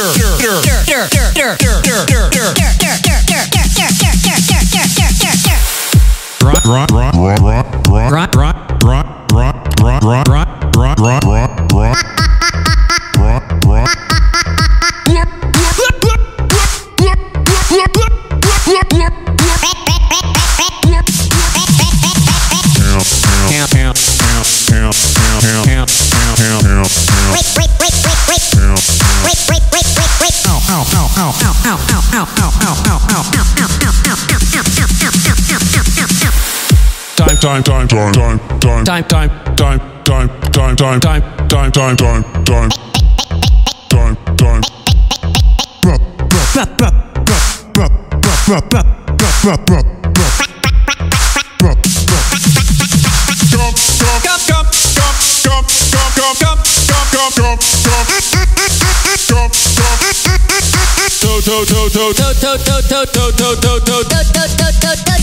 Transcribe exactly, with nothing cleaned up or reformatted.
Time, time, time, time, time, time, time, time, time, time, time, time, time, time, time, time, time, time. Go, go, go, go, go, go, go, go, go, go, go, go, go, go, go, go, go,